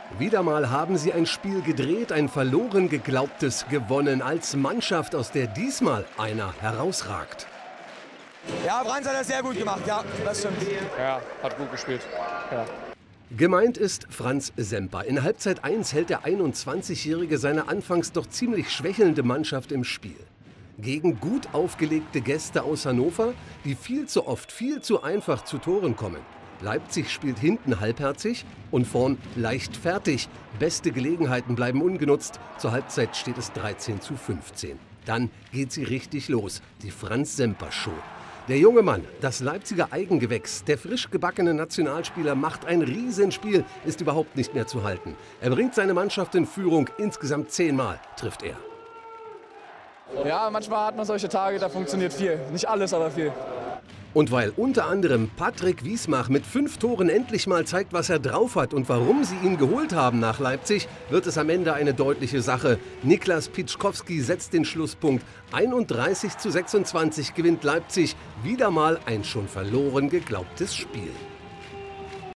Wieder mal haben sie ein Spiel gedreht, ein verloren geglaubtes gewonnen, als Mannschaft, aus der diesmal einer herausragt. Ja, Franz hat das sehr gut gemacht, ja, das stimmt. Ja, hat gut gespielt. Ja. Gemeint ist Franz Semper. In Halbzeit 1 hält der 21-Jährige seine anfangs doch ziemlich schwächelnde Mannschaft im Spiel. Gegen gut aufgelegte Gäste aus Hannover, die viel zu oft, viel zu einfach zu Toren kommen. Leipzig spielt hinten halbherzig und vorn leichtfertig. Beste Gelegenheiten bleiben ungenutzt. Zur Halbzeit steht es 13:15. Dann geht sie richtig los, die Franz-Semper-Show. Der junge Mann, das Leipziger Eigengewächs, der frisch gebackene Nationalspieler, macht ein Riesenspiel, ist überhaupt nicht mehr zu halten. Er bringt seine Mannschaft in Führung, insgesamt 10-mal trifft er. Ja, manchmal hat man solche Tage, da funktioniert viel. Nicht alles, aber viel. Und weil unter anderem Patrick Wiesmach mit 5 Toren endlich mal zeigt, was er drauf hat und warum sie ihn geholt haben nach Leipzig, wird es am Ende eine deutliche Sache. Niklas Pieczkowski setzt den Schlusspunkt. 31:26 gewinnt Leipzig. Wieder mal ein schon verloren geglaubtes Spiel.